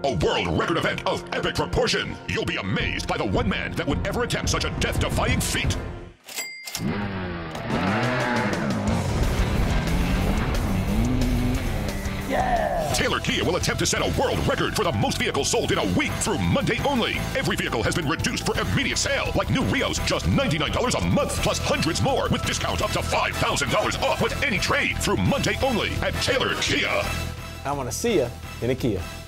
A world record event of epic proportion. You'll be amazed by the one man that would ever attempt such a death-defying feat. Yeah! Taylor Kia will attempt to set a world record for the most vehicles sold in a week through Monday only. Every vehicle has been reduced for immediate sale, like new Rios, just $99 a month, plus hundreds more, with discounts up to $5,000 off with any trade through Monday only at Taylor Kia. I want to see ya in a Kia.